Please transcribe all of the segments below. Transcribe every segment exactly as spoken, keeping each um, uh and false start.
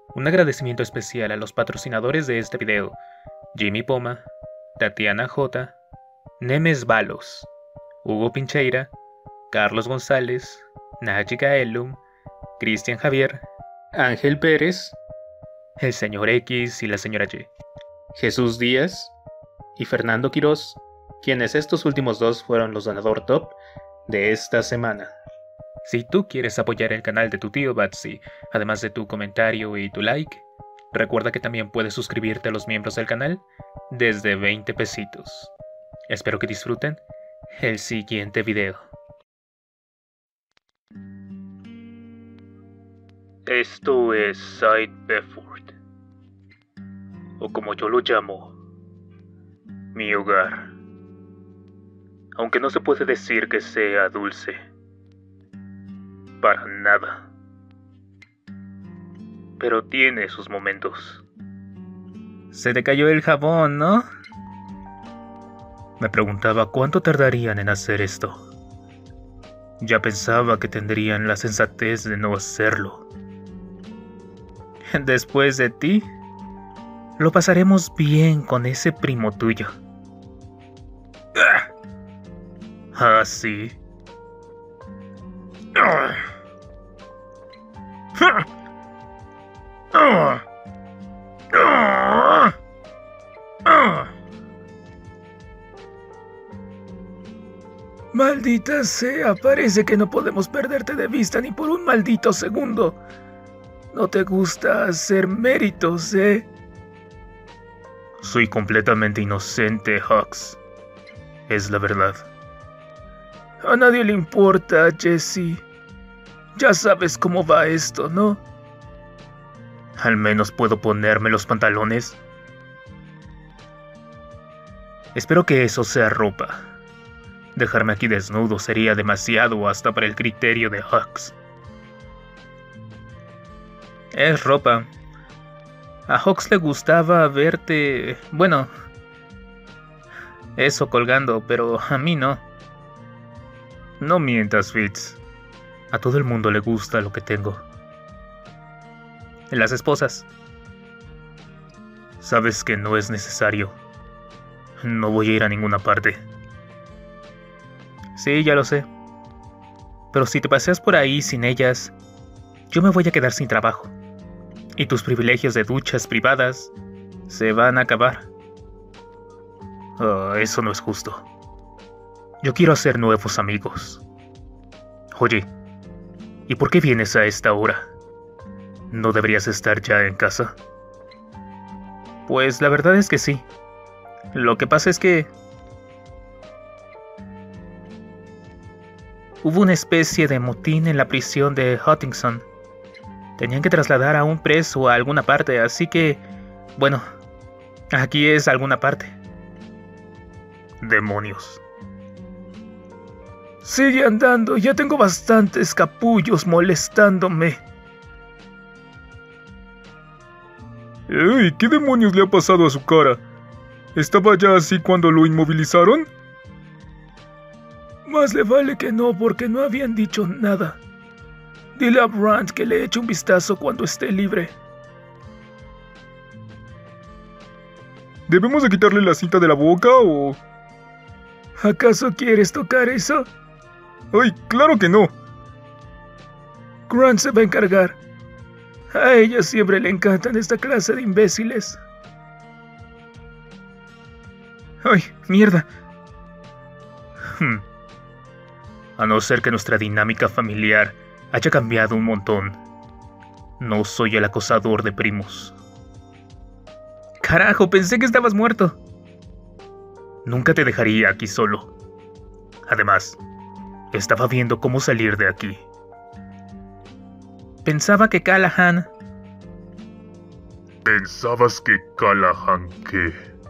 Un agradecimiento especial a los patrocinadores de este video: Jimmy Poma, Tatiana J, Nemes Balos, Hugo Pincheira, Carlos González, Nájica Elum, Cristian Javier, Ángel Pérez, el señor X y la señora Y, Jesús Díaz y Fernando Quiroz, quienes estos últimos dos fueron los donador top de esta semana. Si tú quieres apoyar el canal de tu tío Batsy, además de tu comentario y tu like, recuerda que también puedes suscribirte a los miembros del canal desde veinte pesitos. Espero que disfruten el siguiente video. Esto es Side Bedford, o como yo lo llamo, mi hogar. Aunque no se puede decir que sea dulce, para nada, pero tiene sus momentos. Se te cayó el jabón, ¿no? Me preguntaba cuánto tardarían en hacer esto. Ya pensaba que tendrían la sensatez de no hacerlo. Después de ti, lo pasaremos bien con ese primo tuyo. Ah, sí. Maldita sea, parece que no podemos perderte de vista ni por un maldito segundo. No te gusta hacer méritos, ¿eh? Soy completamente inocente, Hux. Es la verdad. A nadie le importa, Jesse. Ya sabes cómo va esto, ¿no? Al menos puedo ponerme los pantalones. Espero que eso sea ropa. Dejarme aquí desnudo sería demasiado hasta para el criterio de Hux. Es ropa. A Hux le gustaba verte... Bueno... eso colgando, pero a mí no. No mientas, Fitz. A todo el mundo le gusta lo que tengo. Las esposas. Sabes que no es necesario. No voy a ir a ninguna parte. Sí, ya lo sé. Pero si te paseas por ahí sin ellas, yo me voy a quedar sin trabajo. Y tus privilegios de duchas privadas se van a acabar. Oh, eso no es justo. Yo quiero hacer nuevos amigos. Oye, ¿y por qué vienes a esta hora? ¿No deberías estar ya en casa? Pues la verdad es que sí. Lo que pasa es que... hubo una especie de motín en la prisión de Huntington. Tenían que trasladar a un preso a alguna parte, así que... bueno, aquí es alguna parte. Demonios. Sigue andando, ya tengo bastantes capullos molestándome. ¡Ey! ¿Qué demonios le ha pasado a su cara? ¿Estaba ya así cuando lo inmovilizaron? Más le vale que no, porque no habían dicho nada. Dile a Brandt que le eche un vistazo cuando esté libre. ¿Debemos de quitarle la cinta de la boca o...? ¿Acaso quieres tocar eso? ¡Ay, claro que no! Grant se va a encargar. A ella siempre le encantan esta clase de imbéciles. ¡Ay, mierda! Hmm. A no ser que nuestra dinámica familiar haya cambiado un montón, no soy el acosador de primos. ¡Carajo! Pensé que estabas muerto. Nunca te dejaría aquí solo. Además, estaba viendo cómo salir de aquí. Pensaba que Callahan... ¿Pensabas que Callahan qué?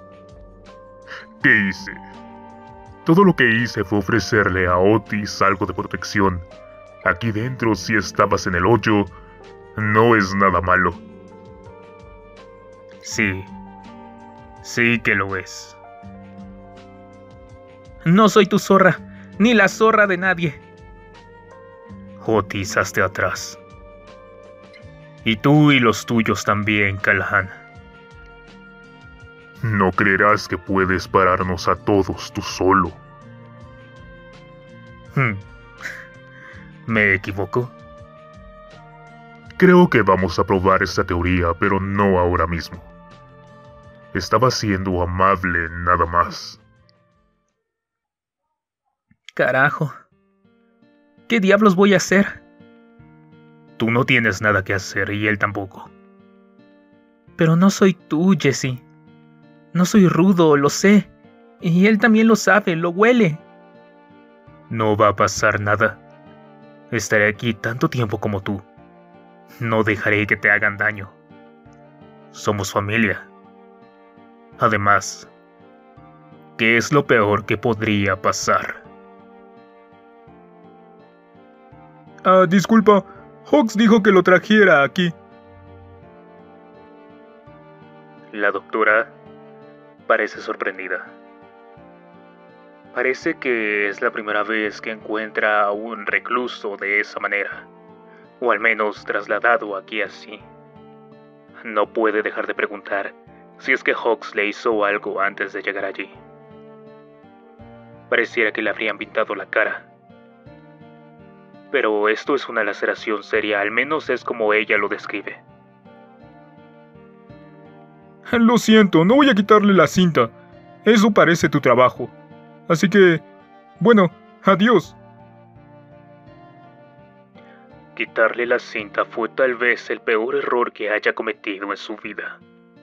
¿Qué hice? Todo lo que hice fue ofrecerle a Otis algo de protección. Aquí dentro, si estabas en el hoyo, no es nada malo. Sí. Sí que lo es. No soy tu zorra, ni la zorra de nadie. Otis, hazte atrás. Y tú y los tuyos también, Callahan. No creerás que puedes pararnos a todos tú solo. Hmm. ¿Me equivoco? Creo que vamos a probar esta teoría, pero no ahora mismo. Estaba siendo amable nada más. Carajo. ¿Qué diablos voy a hacer? Tú no tienes nada que hacer y él tampoco. Pero no soy tú, Jesse. No soy rudo, lo sé. Y él también lo sabe, lo huele. No va a pasar nada. Estaré aquí tanto tiempo como tú. No dejaré que te hagan daño. Somos familia. Además, ¿qué es lo peor que podría pasar? Ah, disculpa. Hawks dijo que lo trajera aquí. La doctora parece sorprendida. Parece que es la primera vez que encuentra a un recluso de esa manera, o al menos trasladado aquí así. No puede dejar de preguntar si es que Hawks le hizo algo antes de llegar allí. Pareciera que le habrían pintado la cara. Pero esto es una laceración seria, al menos es como ella lo describe. Lo siento, no voy a quitarle la cinta. Eso parece tu trabajo. Así que, bueno, adiós. Quitarle la cinta fue tal vez el peor error que haya cometido en su vida.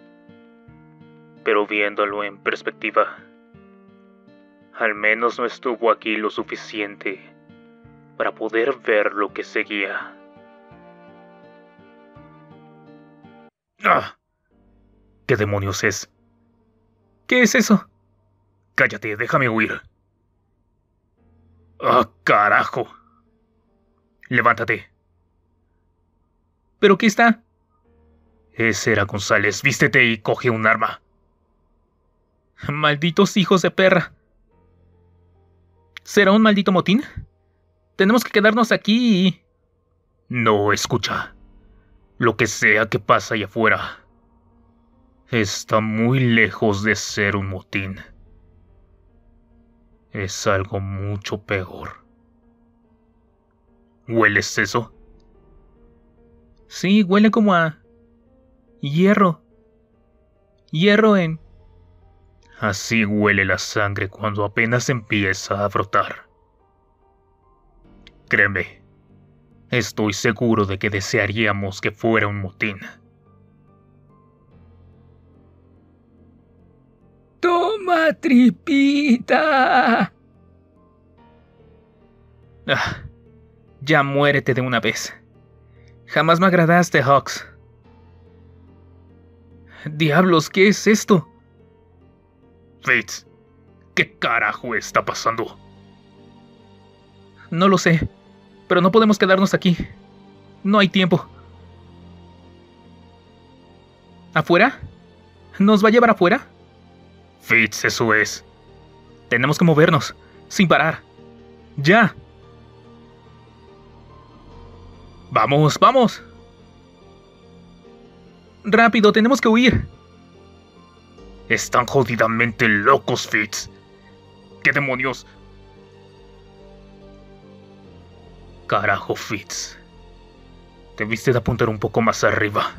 Pero viéndolo en perspectiva, al menos no estuvo aquí lo suficiente para poder ver lo que seguía. ¡Ah! ¿Qué demonios es? ¿Qué es eso? Cállate, déjame huir. ¡Ah, carajo! Levántate. ¿Pero qué está? Ese era González. Vístete y coge un arma. Malditos hijos de perra. ¿Será un maldito motín? Tenemos que quedarnos aquí y... No, escucha. Lo que sea que pasa allá afuera está muy lejos de ser un motín. Es algo mucho peor. ¿Hueles eso? Sí, huele como a... hierro. Hierro en... Así huele la sangre cuando apenas empieza a brotar. Créeme, estoy seguro de que desearíamos que fuera un motín. ¡Toma, tripita! Ah, ya muérete de una vez. Jamás me agradaste, Hawks. Diablos, ¿qué es esto? Fitz, ¿qué carajo está pasando? No lo sé, pero no podemos quedarnos aquí. No hay tiempo. ¿Afuera? ¿Nos va a llevar afuera? Fitz, eso es. Tenemos que movernos, sin parar. ¡Ya! ¡Vamos, vamos! ¡Rápido, tenemos que huir! Están jodidamente locos, Fitz. ¿Qué demonios? Carajo, Fitz. Debiste de apuntar un poco más arriba.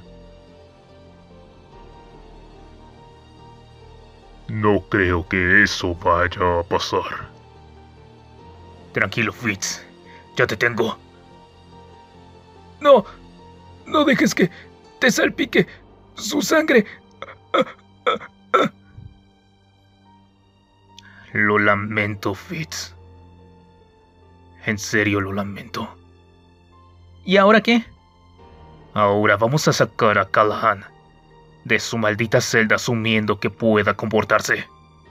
No creo que eso vaya a pasar. Tranquilo, Fitz. Ya te tengo. No, no dejes que te salpique su sangre. Lo lamento, Fitz. En serio lo lamento. ¿Y ahora qué? Ahora vamos a sacar a Callahan de su maldita celda asumiendo que pueda comportarse.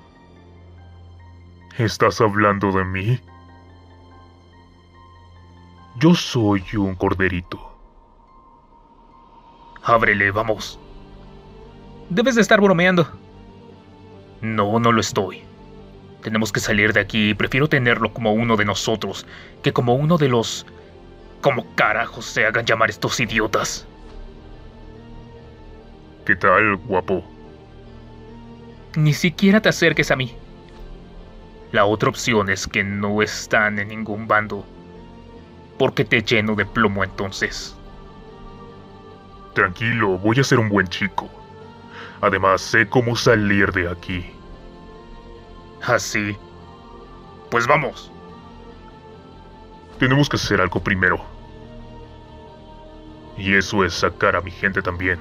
¿Estás hablando de mí? Yo soy un corderito. Ábrele, vamos. Debes de estar bromeando. No, no lo estoy. Tenemos que salir de aquí y prefiero tenerlo como uno de nosotros que como uno de los... como carajos se hagan llamar estos idiotas. ¿Qué tal, guapo? Ni siquiera te acerques a mí. La otra opción es que no están en ningún bando, porque te lleno de plomo entonces. Tranquilo, voy a ser un buen chico. Además, sé cómo salir de aquí. ¿Así? Pues vamos. Tenemos que hacer algo primero. Y eso es sacar a mi gente también.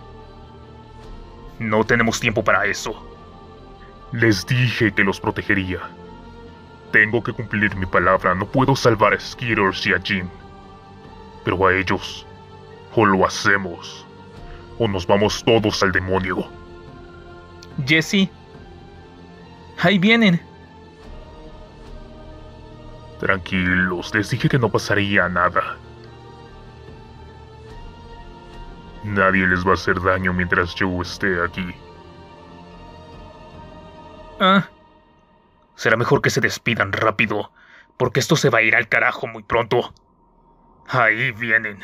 No tenemos tiempo para eso. Les dije que los protegería. Tengo que cumplir mi palabra. No puedo salvar a Skitters y a Jim. Pero a ellos, o lo hacemos, o nos vamos todos al demonio. Jesse. Ahí vienen. Tranquilos, les dije que no pasaría nada. Nadie les va a hacer daño mientras yo esté aquí. Ah. Será mejor que se despidan rápido, porque esto se va a ir al carajo muy pronto. Ahí vienen.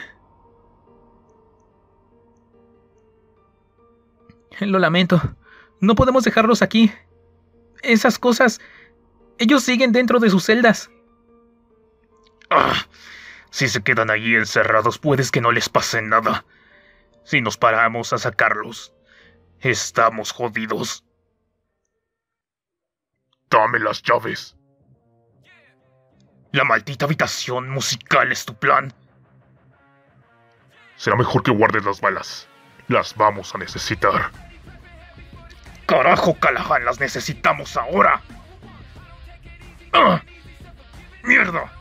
Lo lamento. No podemos dejarlos aquí. Esas cosas... Ellos siguen dentro de sus celdas. Ah, si se quedan ahí encerrados, puedes que no les pase nada. Si nos paramos a sacarlos, estamos jodidos. Dame las llaves. La maldita habitación musical es tu plan. Será mejor que guardes las balas. Las vamos a necesitar. Carajo, Callahan, las necesitamos ahora. ¡Ah! ¡Mierda!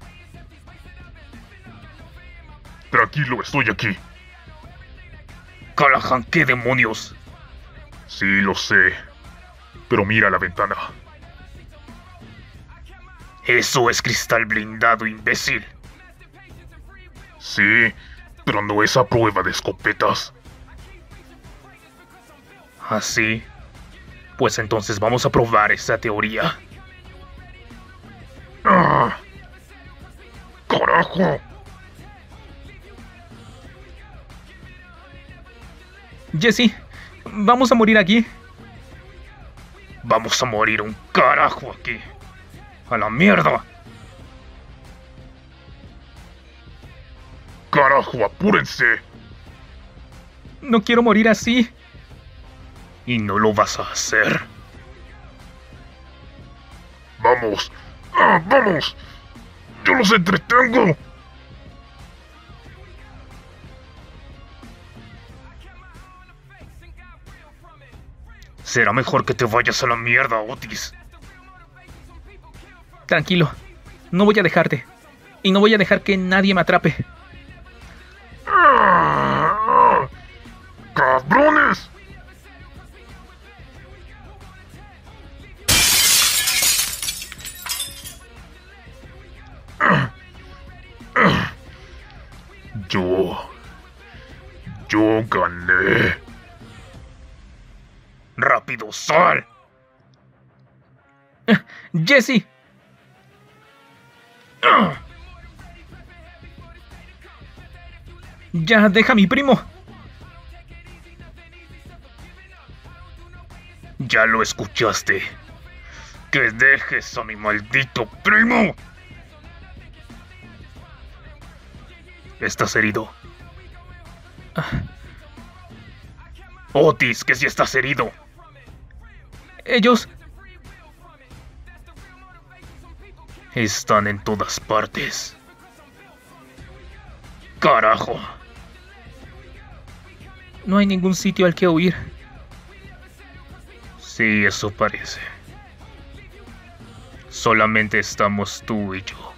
Tranquilo, estoy aquí. Callahan, ¿qué demonios? Sí, lo sé. Pero mira la ventana. Eso es cristal blindado, imbécil. Sí, pero no es a prueba de escopetas. ¿Así? Pues entonces vamos a probar esa teoría. ¡Ah! ¡Carajo! Jesse, vamos a morir aquí. Vamos a morir un carajo aquí. ¡A la mierda! ¡Carajo, apúrense! No quiero morir así. Y no lo vas a hacer. ¡Vamos! ¡Ah, vamos! ¡Yo los entretengo! Será mejor que te vayas a la mierda, Otis. Tranquilo, no voy a dejarte. Y no voy a dejar que nadie me atrape. ¡Ah! ¡Cabrones! Yo... Yo gané. ¡Rápido, sal! ¡Jesse! ¡Ya, deja a mi primo! Ya lo escuchaste. ¡Que dejes a mi maldito primo! ¿Estás herido? Otis, que si estás herido. Ellos... están en todas partes. ¡Carajo! No hay ningún sitio al que huir. Sí, eso parece. Solamente estamos tú y yo.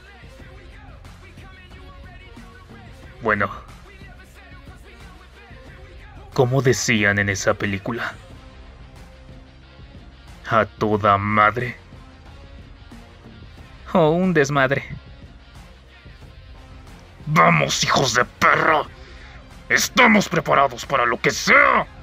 Bueno, como decían en esa película, a toda madre. O un desmadre. ¡Vamos, hijos de perra! ¡Estamos preparados para lo que sea!